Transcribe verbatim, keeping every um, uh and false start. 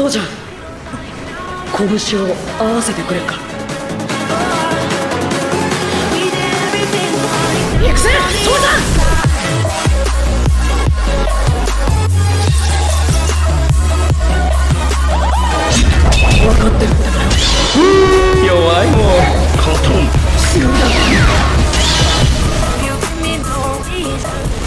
父ちゃん、拳を合わせてくれるか。行くぜ父ちゃん。分かってるんだから。弱いもうコトン強いだろ。